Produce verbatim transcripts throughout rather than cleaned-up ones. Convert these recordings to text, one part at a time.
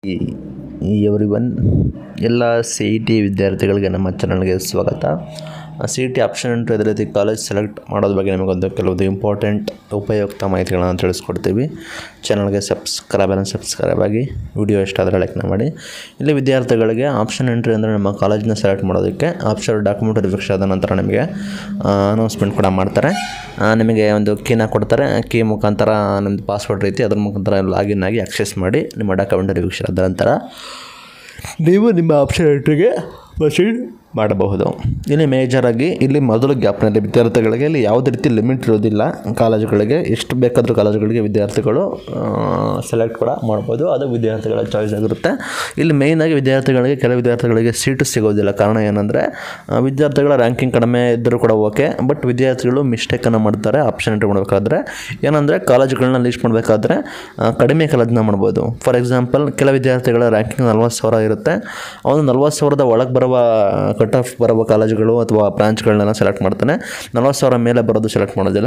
Every one ಎಲ್ಲ C E T ವಿದ್ಯಾರ್ಥಿಗಳಿಗೆ ನಮ್ಮ ಚಾನಲ್ಗೆ ಸ್ವಾಗತ. ಸಿ ಇ ಟಿ ಆಪ್ಷನ್ ಎಂಟು ಅದೇ ರೀತಿ ಕಾಲೇಜ್ ಸೆಲೆಕ್ಟ್ ಮಾಡೋದ್ರ ಬಗ್ಗೆ ನಿಮಗೊಂದು ಕೆಲವೊಂದು ಇಂಪಾರ್ಟೆಂಟ್ ಉಪಯುಕ್ತ ಮಾಹಿತಿಗಳನ್ನು ತಿಳಿಸ್ಕೊಡ್ತೀವಿ. ಚಾನಲ್ಗೆ ಸಬ್ಸ್ಕ್ರೈಬ್ ಅನ್ನು ಸಬ್ಸ್ಕ್ರೈಬ್ ಆಗಿ ವಿಡಿಯೋ ಇಷ್ಟ ಆದರೆ ಲೈಕ್ನ ಮಾಡಿ. ಇಲ್ಲಿ ವಿದ್ಯಾರ್ಥಿಗಳಿಗೆ ಆಪ್ಷನ್ ಎಂಟ್ರಿ ಅಂದರೆ ನಮ್ಮ ಕಾಲೇಜನ್ನ ಸೆಲೆಕ್ಟ್ ಮಾಡೋದಕ್ಕೆ ಆಪ್ಷನ್ ಡಾಕ್ಯುಮೆಂಟ್ ವೆರಿಫಿಕೇಷನ್ ಆದ ನಂತರ ನಿಮಗೆ ಅನೌನ್ಸ್ಮೆಂಟ್ ಕೂಡ ಮಾಡ್ತಾರೆ. ನಿಮಗೆ ಒಂದು ಕೀನ ಕೊಡ್ತಾರೆ. ಕೀ ಮುಖಾಂತರ ನಿಮ್ಮದು ಪಾಸ್ವರ್ಡ್ ರೀತಿ ಅದ್ರ ಮುಖಾಂತರ ಲಾಗಿನ್ ಆಗಿ ಆಕ್ಸೆಸ್ ಮಾಡಿ ನಿಮ್ಮ ಡಾಕ್ಯುಮೆಂಟ್ ವೆರಿಫಿಕೇಷನ್ ಆದ ನಂತರ ನೀವು ನಿಮ್ಮ ಆಪ್ಷನ್ ಎಂಟ್ರಿಗೆ ಪ್ರೊಸೀಡ್ ಮಾಡಬಹುದು. ಇಲ್ಲಿ ಮೇಜರಾಗಿ ಇಲ್ಲಿ ಮೊದಲು ಗ್ಯಾಪ್ನಲ್ಲಿ ವಿದ್ಯಾರ್ಥಿಗಳಿಗೆ ಇಲ್ಲಿ ಯಾವುದೇ ರೀತಿ ಲಿಮಿಟ್ ಇರೋದಿಲ್ಲ. ಕಾಲೇಜುಗಳಿಗೆ ಎಷ್ಟು ಬೇಕಾದರೂ ಕಾಲೇಜುಗಳಿಗೆ ವಿದ್ಯಾರ್ಥಿಗಳು ಸೆಲೆಕ್ಟ್ ಕೂಡ ಮಾಡ್ಬೋದು. ಅದು ವಿದ್ಯಾರ್ಥಿಗಳ ಚಾಯ್ಸ್ ಆಗಿರುತ್ತೆ. ಇಲ್ಲಿ ಮೇಯ್ನಾಗಿ ವಿದ್ಯಾರ್ಥಿಗಳಿಗೆ ಕೆಲವು ವಿದ್ಯಾರ್ಥಿಗಳಿಗೆ ಸೀಟು ಸಿಗೋದಿಲ್ಲ. ಕಾರಣ ಏನಂದರೆ ವಿದ್ಯಾರ್ಥಿಗಳ ರ್ಯಾಂಕಿಂಗ್ ಕಡಿಮೆ ಇದ್ದರೂ ಕೂಡ ಓಕೆ, ಬಟ್ ವಿದ್ಯಾರ್ಥಿಗಳು ಮಿಸ್ಟೇಕನ್ನು ಮಾಡ್ತಾರೆ ಆಪ್ಷನ್ ಎಂಟ್ರಿ ಮಾಡಬೇಕಾದ್ರೆ. ಏನಂದರೆ ಕಾಲೇಜುಗಳನ್ನ ಲೀಸ್ಟ್ ಮಾಡಬೇಕಾದ್ರೆ ಕಡಿಮೆ ಕಾಲೇಜನ್ನ ಮಾಡ್ಬೋದು. ಫಾರ್ ಎಕ್ಸಾಂಪಲ್, ಕೆಲ ವಿದ್ಯಾರ್ಥಿಗಳ ರ್ಯಾಂಕಿಂಗ್ ನಲ್ವತ್ತು ಸಾವಿರ ಇರುತ್ತೆ. ಅವನು ನಲ್ವತ್ತು ಸಾವಿರದ ಒಳಗೆ ಬರುವ ಕಟ್ ಆಫ್ ಬರುವ ಕಾಲೇಜುಗಳು ಅಥವಾ ಬ್ರಾಂಚ್ಗಳನ್ನೆಲ್ಲ ಸೆಲೆಕ್ಟ್ ಮಾಡ್ತಾನೆ. ನಲ್ವತ್ತು ಸಾವಿರ ಮೇಲೆ ಬರೋದು ಸೆಲೆಕ್ಟ್ ಮಾಡೋದಿಲ್ಲ.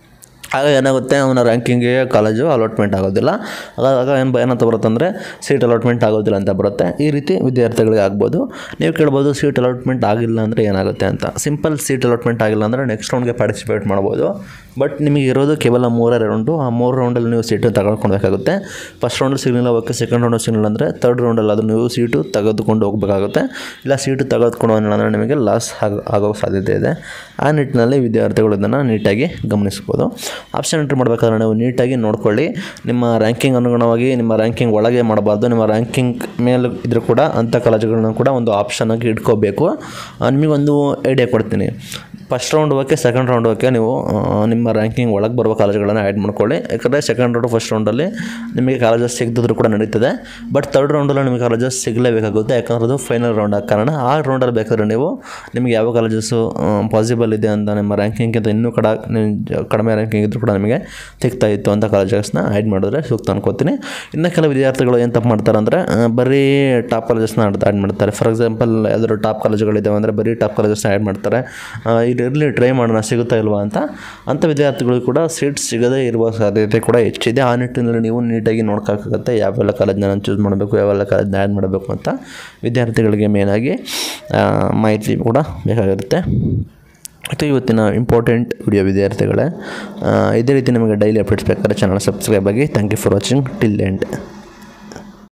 ಆಗ ಏನಾಗುತ್ತೆ, ಅವನ ರ್ಯಾಂಕಿಂಗ್ಗೆ ಕಾಲೇಜು ಅಲಾಟ್ಮೆಂಟ್ ಆಗೋದಿಲ್ಲ. ಆಗ ಏನು ಏನಂತ ಬರುತ್ತೆ ಅಂದರೆ ಸೀಟ್ ಅಲಾಟ್ಮೆಂಟ್ ಆಗೋದಿಲ್ಲ ಅಂತ ಬರುತ್ತೆ. ಈ ರೀತಿ ವಿದ್ಯಾರ್ಥಿಗಳಿಗೆ ಆಗ್ಬೋದು. ನೀವು ಕೇಳ್ಬೋದು ಸೀಟ್ ಅಲಾಟ್ಮೆಂಟ್ ಆಗಿಲ್ಲ ಅಂದರೆ ಏನಾಗುತ್ತೆ ಅಂತ. ಸಿಂಪಲ್, ಸೀಟ್ ಅಲಾಟ್ಮೆಂಟ್ ಆಗಿಲ್ಲ ಅಂದರೆ ನೆಕ್ಸ್ಟ್ ರೌಂಡ್ಗೆ ಪಾರ್ಟಿಸಿಪೇಟ್ ಮಾಡ್ಬೋದು. ಬಟ್ ನಿಮಗೆ ಇರೋದು ಕೇವಲ ಮೂರೇ ರೌಂಡು. ಆ ಮೂರು ರೌಂಡಲ್ಲಿ ನೀವು ಸೀಟು ತಗೊಳ್ಕೊಳ್ಬೇಕಾಗುತ್ತೆ. ಫಸ್ಟ್ ರೌಂಡಲ್ಲಿ ಸಿಗಲಿಲ್ಲ ಓಕೆ, ಸೆಕೆಂಡ್ ರೌಂಡಲ್ಲಿ ಸಿಗಲಿಲ್ಲ ಅಂದರೆ ತರ್ಡ್ ರೌಂಡಲ್ಲಿ ಅದು ನೀವು ಸೀಟು ತೆಗೆದುಕೊಂಡು ಹೋಗಬೇಕಾಗುತ್ತೆ. ಇಲ್ಲ ಸೀಟು ತೆಗೆದುಕೊಂಡು ಅಂದರೆ ನಿಮಗೆ ಲಾಸ್ ಆಗ ಆಗೋ ಸಾಧ್ಯತೆ ಇದೆ. ಆ ನಿಟ್ಟಿನಲ್ಲಿ ವಿದ್ಯಾರ್ಥಿಗಳು ಇದನ್ನು ನೀಟಾಗಿ ಗಮನಿಸ್ಬೋದು. ಆಪ್ಷನ್ ಎಂಟ್ರಿ ಮಾಡಬೇಕಾದ್ರೆ ನೀವು ನೀಟಾಗಿ ನೋಡ್ಕೊಳ್ಳಿ. ನಿಮ್ಮ ರ್ಯಾಂಕಿಂಗ್ ಅನುಗುಣವಾಗಿ ನಿಮ್ಮ ರ್ಯಾಂಕಿಂಗ್ ಒಳಗೆ ಮಾಡಬಾರ್ದು. ನಿಮ್ಮ ರ್ಯಾಂಕಿಂಗ್ ಮೇಲೆ ಇದ್ರೂ ಕೂಡ ಅಂಥ ಕಾಲೇಜುಗಳನ್ನ ಕೂಡ ಒಂದು ಆಪ್ಷನಾಗಿ ಇಟ್ಕೋಬೇಕು. ನಿಮಗೊಂದು ಐಡಿಯಾ ಕೊಡ್ತೀನಿ. First round okay, second round okay, ನೀವು ನಿಮ್ಮ ರ್ಯಾಂಕಿಂಗ್ ಒಳಗೆ ಬರುವ ಕಾಲೇಜುಗಳನ್ನು ಆ್ಯಡ್ ಮಾಡ್ಕೊಳ್ಳಿ. ಯಾಕಂದರೆ ಸೆಕೆಂಡ್ ರೌಂಡು ಫಸ್ಟ್ ರೌಂಡಲ್ಲಿ ನಿಮಗೆ ಕಾಲೇಜಸ್ ಸಿಗದಿದ್ರು ಕೂಡ ನಡೀತದೆ. ಬಟ್ ತರ್ಡ್ ರೌಂಡಲ್ಲಿ ನಿಮಗೆ ಕಾಲೇಜಸ್ ಸಿಗಲೇಬೇಕಾಗುತ್ತೆ. ಯಾಕಂದ್ರೆ ಅದು ಫೈನಲ್ ರೌಂಡ್ ಆದ ಕಾರಣ ಆ ರೌಂಡಲ್ಲಿ ಬೇಕಾದ್ರೆ ನೀವು ನಿಮಗೆ ಯಾವ ಕಾಲೇಜಸ್ಸು ಪಾಸಿಬಲ್ ಇದೆ ಅಂತ ನಿಮ್ಮ ರ್ಯಾಂಕಿಂಗ್ಗಿಂತ ಇನ್ನೂ ಕಡ ಕಡಿಮೆ ರ್ಯಾಂಕಿಂಗ್ ಇದ್ದರೂ ಕೂಡ ನಿಮಗೆ ಸಿಗ್ತಾ ಇತ್ತು ಅಂತ ಕಾಲೇಜಸ್ನ ಆ್ಯಡ್ ಮಾಡಿದ್ರೆ ಸೂಕ್ತ ಅನ್ಕೋತೀನಿ. ಇನ್ನು ಕೆಲವು ವಿದ್ಯಾರ್ಥಿಗಳು ಏನು ತಪ್ಪು ಮಾಡ್ತಾರೆ ಅಂದರೆ ಬರೀ ಟಾಪ್ ಕಾಲೇಜಸ್ನ ಆ್ಯಡ್ ಮಾಡ್ತಾರೆ. ಫಾರ್ ಎಕ್ಸಾಂಪಲ್, ಯಾವ್ದಾದ್ರು ಟಾಪ್ ಕಾಲೇಜುಗಳಿದ್ದಾವೆ ಅಂದರೆ ಬರೀ ಟಾಪ್ ಕಾಲೇಜಸ್ನ ಆ್ಯಡ್ ಮಾಡ್ತಾರೆ. ಇರಲಿ ಟ್ರೈ ಮಾಡೋಣ ಸಿಗುತ್ತಾ ಇಲ್ವಾ ಅಂತ. ಅಂಥ ವಿದ್ಯಾರ್ಥಿಗಳು ಕೂಡ ಸೀಟ್ ಸಿಗದೇ ಇರುವ ಸಾಧ್ಯತೆ ಕೂಡ ಹೆಚ್ಚಿದೆ. ಆ ನಿಟ್ಟಿನಲ್ಲಿ ನೀವು ನೀಟಾಗಿ ನೋಡ್ಕೋಬೇಕಾಗುತ್ತೆ ಯಾವೆಲ್ಲ ಕಾಲೇಜನ್ನ ನಾನು ಚೂಸ್ ಮಾಡಬೇಕು, ಯಾವೆಲ್ಲ ಕಾಲೇಜನ್ನ ಆ್ಯಡ್ ಮಾಡಬೇಕು ಅಂತ ವಿದ್ಯಾರ್ಥಿಗಳಿಗೆ ಮೇನಾಗಿ ಮಾಹಿತಿ ಕೂಡ ಬೇಕಾಗಿರುತ್ತೆ. ಮತ್ತು ಇವತ್ತಿನ ಇಂಪಾರ್ಟೆಂಟ್ ವಿಡಿಯೋ ವಿದ್ಯಾರ್ಥಿಗಳೇ. ಇದೇ ರೀತಿ ನಿಮಗೆ ಡೈಲಿ ಅಪ್ಡೇಟ್ಸ್ ಬೇಕಾದ್ರೆ ಚಾನಲ್ ಸಬ್ಸ್ಕ್ರೈಬ್ ಆಗಿ. Thank you for watching till end.